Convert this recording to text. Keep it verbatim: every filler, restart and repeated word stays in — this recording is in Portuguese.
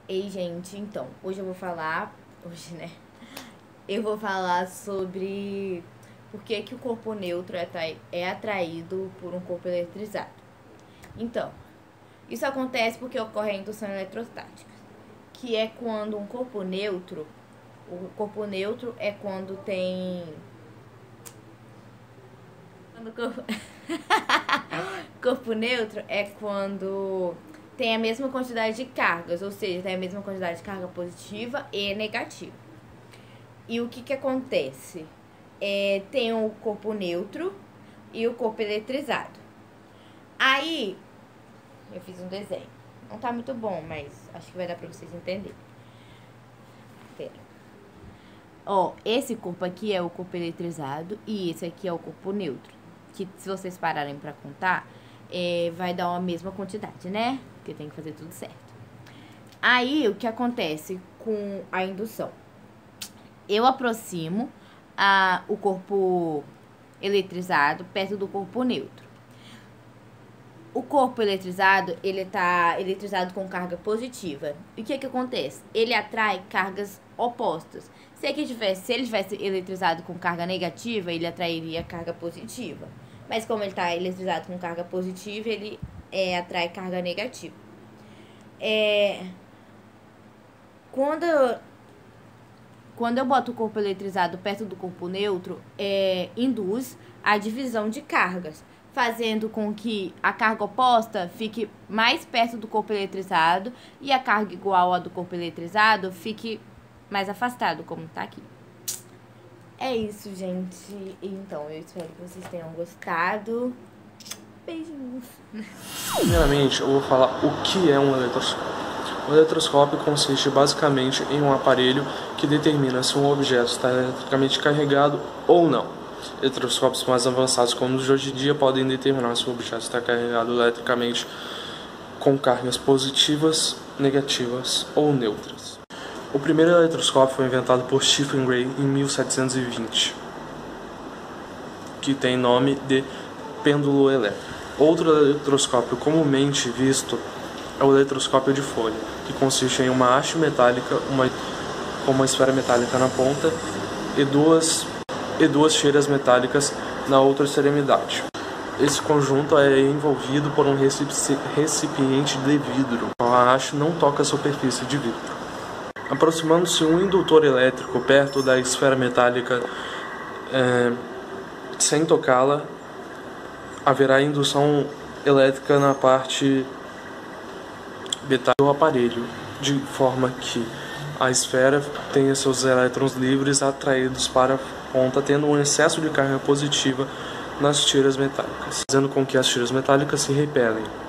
Ei, gente, então, hoje eu vou falar, hoje, né, eu vou falar sobre por que que o corpo neutro é, atrai, é atraído por um corpo eletrizado. Então, isso acontece porque ocorre a indução eletrostática, que é quando um corpo neutro, o corpo neutro é quando tem... Quando o corpo... corpo neutro é quando tem a mesma quantidade de cargas, ou seja, tem a mesma quantidade de carga positiva e negativa. E o que que acontece? É, tem o corpo neutro e o corpo eletrizado. Aí, eu fiz um desenho. Não tá muito bom, mas acho que vai dar pra vocês entenderem. Pera. Ó, esse corpo aqui é o corpo eletrizado e esse aqui é o corpo neutro. Que se vocês pararem pra contar, é, vai dar a mesma quantidade, né? Porque tem que fazer tudo certo. Aí, o que acontece com a indução? Eu aproximo a, o corpo eletrizado perto do corpo neutro. O corpo eletrizado, ele tá eletrizado com carga positiva. E o que que acontece? Ele atrai cargas opostas. Se, aqui tivesse, se ele tivesse eletrizado com carga negativa, ele atrairia carga positiva. Mas como ele está eletrizado com carga positiva, ele é, atrai carga negativa. É, quando, quando eu boto o corpo eletrizado perto do corpo neutro, é, induz a divisão de cargas, fazendo com que a carga oposta fique mais perto do corpo eletrizado e a carga igual à do corpo eletrizado fique mais afastado, como está aqui. É isso, gente. Então, eu espero que vocês tenham gostado. Beijinhos. Primeiramente, eu vou falar o que é um eletroscópio. O eletroscópio consiste basicamente em um aparelho que determina se um objeto está eletricamente carregado ou não. Eletroscópios mais avançados, como os de hoje em dia, podem determinar se o objeto está carregado eletricamente com cargas positivas, negativas ou neutras. O primeiro eletroscópio foi inventado por Stephen Gray em mil setecentos e vinte, que tem nome de pêndulo elétrico. Outro eletroscópio comumente visto é o eletroscópio de folha, que consiste em uma haste metálica uma, com uma esfera metálica na ponta e duas, e duas tiras metálicas na outra extremidade. Esse conjunto é envolvido por um recipiente de vidro, a haste não toca a superfície de vidro. Aproximando-se um indutor elétrico perto da esfera metálica, é, sem tocá-la, haverá indução elétrica na parte metálica do aparelho, de forma que a esfera tenha seus elétrons livres atraídos para a ponta, tendo um excesso de carga positiva nas tiras metálicas, fazendo com que as tiras metálicas se repelem.